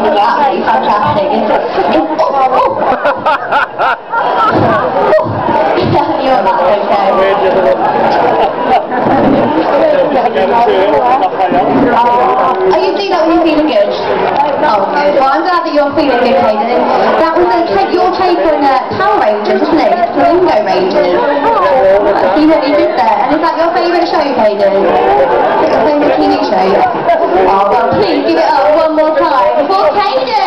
absolutely fantastic. You're not okay. Are you feeling that when you're feeling good? Oh, good. Well, I'm glad that you're feeling good, Caiden. That was your take on Power Rangers, wasn't it? Flamingo Rangers. See what you did there. And is that your favourite show, Caiden? Is it your favourite TV show? Oh, well, please give it up one more time for Caiden!